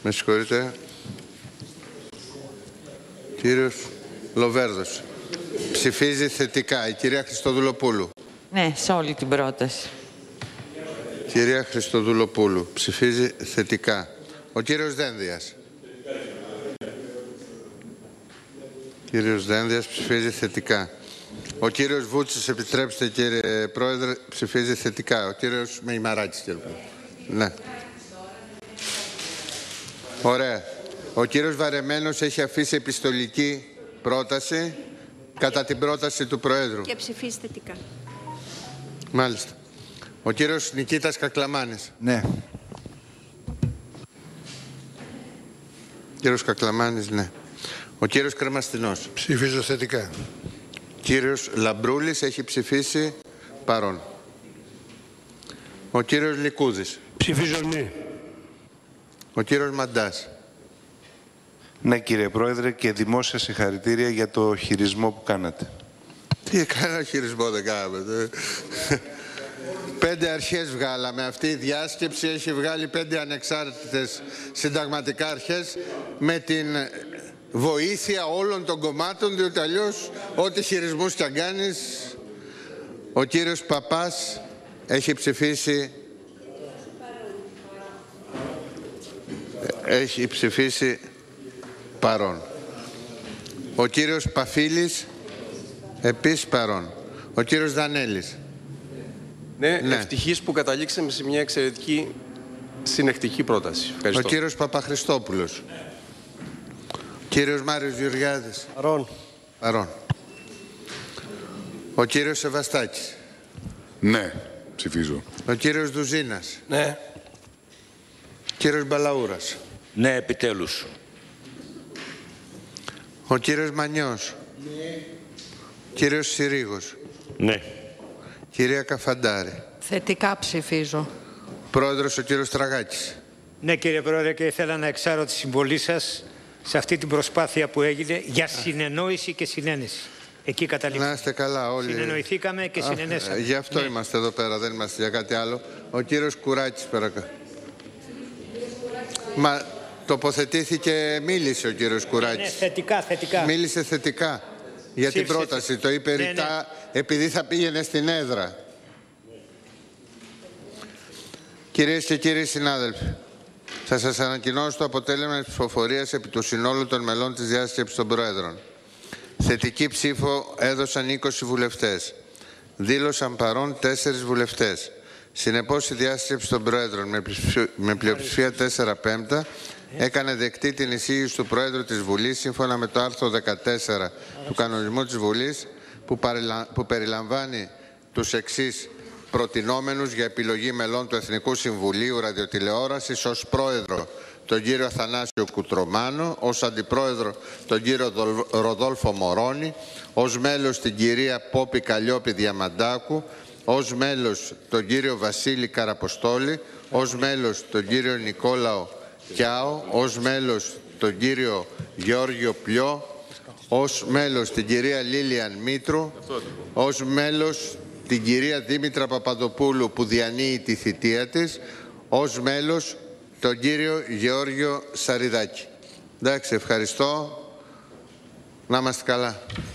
Με συγχωρείτε. Κύριος Λοβέρδος. Ψηφίζει θετικά. Η κυρία Χριστοδουλοπούλου. Ναι, σε όλη την πρόταση. Κυρία Χριστοδουλοπούλου. Ψηφίζει θετικά. Ο κύριος Δένδιας. Κύριος Δένδιας ψηφίζει θετικά. Ο κύριος Βούτσης, επιτρέψτε κύριε Πρόεδρε, ψηφίζει θετικά. Ο κύριος Μεϊμαράκης, κύριε Πρόεδρε. Ναι. Ωραία. Ο κύριος Βαρεμένος έχει αφήσει επιστολική πρόταση κατά την πρόταση του Προέδρου. Και ψηφίζει θετικά. Μάλιστα. Ο κύριος Νικήτας Κακλαμάνης. Ναι. Κύριος Κακλαμάνης, ναι. Ο κύριος Κρεμαστινός. Ψηφίζω θετικά. Κύριος Λαμπρούλης έχει ψηφίσει παρόν. Ο κύριος Λικούδης. Ψηφίζω ναι. Ο κύριος Μαντάς. Ναι, κύριε Πρόεδρε, και δημόσια συγχαρητήρια για το χειρισμό που κάνατε. Τι κανένα χειρισμό δεν κάναμε. 5 αρχές βγάλαμε. Αυτή η διάσκεψη έχει βγάλει 5 ανεξάρτητες συνταγματικά αρχές με την βοήθεια όλων των κομμάτων, διότι αλλιώς ό,τι χειρισμούς κι αν κάνεις. Ο κύριος Παπάς έχει ψηφίσει παρόν. Ο κύριος Παφίλης επίσης παρόν. Ο κύριος Δανέλης. Ναι, ευτυχής που καταλήξαμε σε μια εξαιρετική συνεχτική πρόταση. Ευχαριστώ. Ο κύριος Παπαχριστόπουλος. Κύριος Μάριος Γεωργιάδης. Παρόν. Παρόν. Ο κύριος Σεβαστάκης. Ναι, ψηφίζω. Ο κύριος Δουζίνας. Ναι. Κύριος Μπαλαούρας. Ναι, επιτέλους. Ο κύριος Μανιός. Ναι. Κύριος Συρίγος. Ναι. Κυρία Καφαντάρη. Θετικά ψηφίζω. Πρόεδρος ο κύριος Τραγάκης. Ναι, κύριε Πρόεδρε, και ήθελα να εξάρω τη συμβολή σας σε αυτή την προσπάθεια που έγινε για συνεννόηση και συνένεση. Εκεί καταλήξαμε. Να είστε καλά όλοι. Συνεννοηθήκαμε και συνενέσαμε. Γι' αυτό ναι. Είμαστε εδώ πέρα, δεν είμαστε για κάτι άλλο. Ο κύριος Κουράκης, παρακαλώ. Μα τοποθετήθηκε, μίλησε ο κύριος Κουράκης. Ναι, θετικά. Μίλησε θετικά για την πρόταση. Το είπε ρητά, επειδή θα πήγαινε στην έδρα. Κυρίες και κύριοι συνάδελφοι, θα σας ανακοινώσω το αποτέλεσμα της ψηφοφορίας επί του συνόλου των μελών της διάσκεψης των Προέδρων. Θετική ψήφο έδωσαν 20 βουλευτές. Δήλωσαν παρόν 4 βουλευτές. Συνεπώς η διάσκεψη των Προέδρων με πλειοψηφία 4/5 έκανε δεκτή την εισήγηση του Προέδρου της Βουλής σύμφωνα με το άρθρο 14 του κανονισμού της Βουλής που περιλαμβάνει τους εξής προτινόμενους για επιλογή μελών του Εθνικού Συμβουλίου Ραδιοτηλεόρασης ως Πρόεδρο τον κύριο Αθανάσιο Κουτρομάνο, ως Αντιπρόεδρο τον κύριο Ροδόλφο Μωρώνη, ως μέλος την κυρία Πόπη Καλλιόπη Διαμαντάκου, ως μέλος τον κύριο Βασίλη Καραποστόλη, ως μέλος τον κύριο Νικόλαο Κιάο, ως μέλος τον κύριο Γεώργιο Πλιό, ως μέλος την κυρία Λίλιαν Μήτρου, ως μέλος την κυρία Δήμητρα Παπαδοπούλου που διανύει τη θητεία της, ως μέλος τον κύριο Γεώργιο Σαριδάκη. Εντάξει, ευχαριστώ. Να είμαστε καλά.